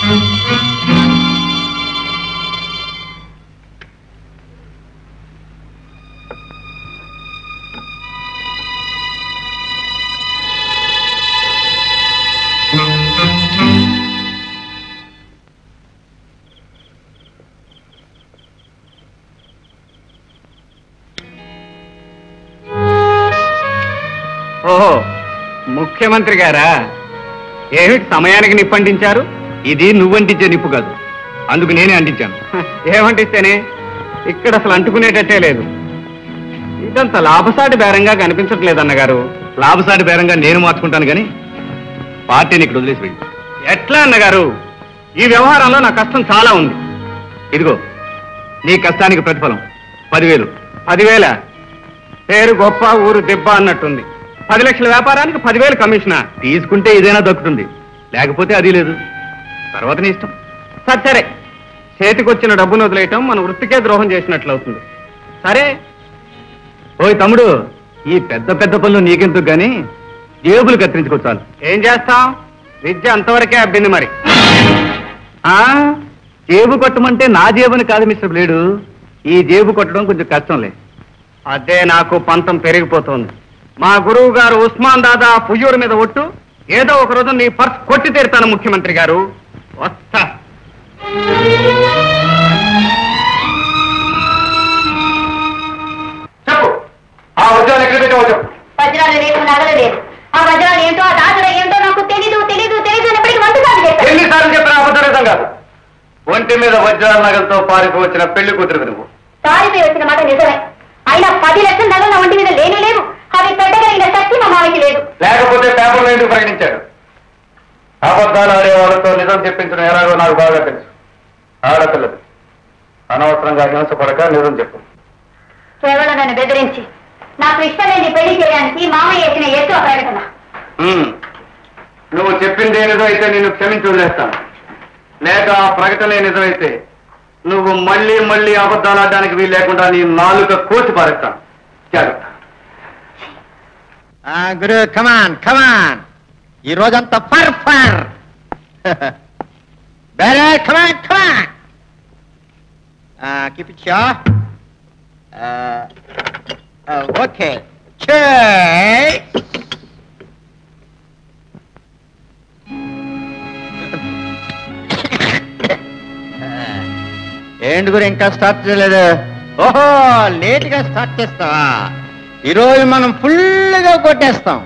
ఓహో, ముఖ్యమంత్రి గారా? ఏమిటి సమయానికి నిప్పంటించారు? ఇది నువ్వంటించే నిప్పు కాదు, అందుకు నేనే అంటించాను. ఏమంటిస్తేనే? ఇక్కడ అసలు అంటుకునేటట్టే లేదు. ఇదంతా లాభసాటి బేరంగా కనిపించట్లేదు అన్నగారు. లాభసాటి బేరంగా నేను మార్చుకుంటాను కానీ పార్టీని ఇక్కడ వదిలేసి వెళ్ళి. ఎట్లా అన్నగారు? ఈ వ్యవహారంలో నా కష్టం చాలా ఉంది. ఇదిగో నీ కష్టానికి ప్రతిఫలం 10,000. 10,000? పేరు గొప్ప ఊరు దెబ్బ అన్నట్టుంది. 10 లక్షల వ్యాపారానికి 10,000 కమిషనా? తీసుకుంటే ఇదైనా దక్కుతుంది, లేకపోతే అది లేదు. తర్వాత నీ ఇష్టం. సరే, చేతికొచ్చిన డబ్బును వదిలేయటం మన వృత్తికే ద్రోహం చేసినట్లు అవుతుంది. సరే. ఓయ్ తమ్ముడు, ఈ పెద్ద పెద్ద పనులు నీకెందుకు గాని జేబులు కత్తిరించుకోవచ్చాలు. ఏం చేస్తాం? విద్య అంతవరకే అబ్బింది మరి. జేబు కొట్టమంటే నా జేబుని కాదు మిస్టర్ బ్లేడు, ఈ జేబు కొట్టడం కొంచెం కష్టంలే. అదే నాకు పంతం పెరిగిపోతుంది. మా గురువు గారు ఉస్మాన్ దాదా పుయ్యూరు మీద ఒట్టు, ఏదో ఒక రోజు నీ పర్స్ కొట్టి తీరుతాను ముఖ్యమంత్రి గారు. వస్తా. చెప్పు, ఆ వజ్రాలు ఎక్కడ పెట్టావు చెప్పు. వజ్రాలు లేదు, నగలు లేదు. ఆ వజ్రాలు ఏంటో, ఆ దాదులు ఏంటో నాకు తెలీదు తెలీదు తెలీదు అన్నప్పటికీ 100 సార్లు చెప్పాను. ఎన్నిసార్లు చెప్పినా అబద్ధం కాదు. ఒంటి మీద వజ్రాల నగలతో పారిపోయి వచ్చిన పెళ్లి కూతురు నువ్వు. పారిపోయి వచ్చిన మాట నిజమే. అయినా 10 లక్షల నగలు నా ఒంటి మీద లేనే లేవు. అవి పెట్టగలిగిన శక్తి మా మామకి లేదు. లేకపోతే పేపర్లో ఎందుకు ప్రకటించాడు? అబద్ధాలు ఆడే వాళ్ళతో నిజం చెప్పించడం ఎలాగో నాకు బాగా తెలుసు. ఆడపిల్లలు అనవసరంగా హింసపడక నిజం చెప్పు. కేవలం నన్ను బెదిరించి నాకు ఇష్టం లేని పెళ్లి చేయడానికి మామయ్య వేసిన ఎత్తు ప్రకటన. నువ్వు చెప్పింది నిజం అయితే నేను క్షమించి వదిలేస్తాను. లేక ఆ ప్రకటనే నిజమైతే నువ్వు మళ్ళీ మళ్ళీ అబద్ధాలు ఆడడానికి వీలు లేకుండా నీ నాలుక కోసి పారేస్తాను. జాగ్రత్త. గురు కమాన్ కమాన్, ఈ రోజంతా ఫర్ ఫర్. బేరే కమాన్ కమాన్, కీప్ ఇట్ షా. ఓకే, ఏంటి గురు ఇంకా స్టార్ట్ చేయలేదు? ఓహో, లేట్ గా స్టార్ట్ చేస్తావా? ఈరోజు మనం ఫుల్గా కొట్టేస్తాం.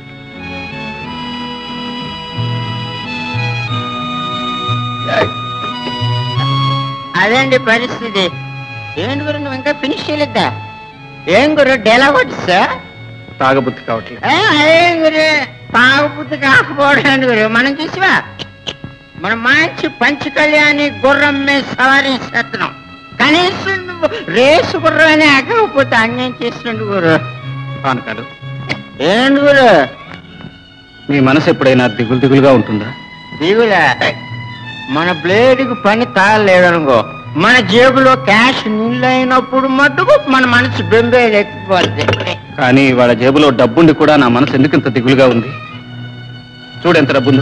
అదేంటి పరిస్థితి. ఏంటి గురు నువ్వు ఇంకా ఫినిష్ చేయలేదా? ఏం గురు డైలాగ్ వచ్చా? తాగబుద్ధి కావట్లేదు. ఏం గురు తాగబుద్ధి కాకపోవడం గురు, మనం చూసివా మనం మంచి పంచి కళ్యాణి గుర్రం మీద సవారీ చేస్తున్నాం. కనీసం నువ్వు రేసు గుర్రాన్ని ఎక్కకపోతే అన్యాయం చేస్తుండు గురు. కానుకాలు ఏంటి గురు, నీ మనసు ఎప్పుడైనా దిగులు దిగులుగా ఉంటుందా? దిగులే, మన బ్లేడ్కి పని తాగలేదనుకో, మన జేబులో క్యాష్ నిల్లైనప్పుడు మటుకు మన మనసు బెంబేలు ఎక్కిపోద్ది. కానీ వాళ్ళ జేబులో డబ్బుండి కూడా నా మనసు ఎందుకు ఇంత దిగులుగా ఉంది? చూడెంత డబ్బుందో.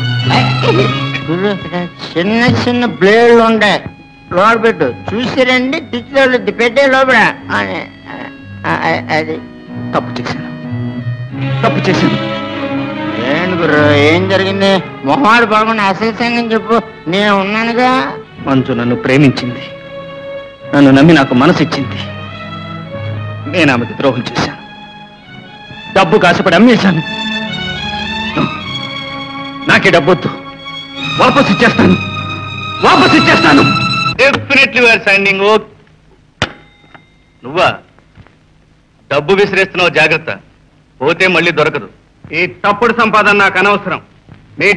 చిన్న చిన్న బ్లేడ్లు ఉంటాయి, లోపల పెట్టు చూసి రండి, దిక్కులో పెట్టే లోపల. అది తప్పు చేశాను, తప్పు చేశాను. ఏంటి గురు, ఏం జరిగింది? మొహాడు బాగుండి అసలు సంగతి చెప్పు, నేను ఉన్నానుగా. మంజు నన్ను ప్రేమించింది, నన్ను నమ్మి నాకు మనసు ఇచ్చింది. నేను ఆమెకు ద్రోహం చేశాను, డబ్బు కాశపడి అమ్మేశాను. నాకే డబ్బొద్దు, వాపస్ ఇచ్చేస్తాను, వాపస్ ఇచ్చేస్తాను. Definitely where signing. నువ్వా డబ్బు విసిరేస్తున్నావు, జాగ్రత్త, పోతే మళ్ళీ దొరకదు. ఈ తప్పుడు సంపాదన నాకు అనవసరం.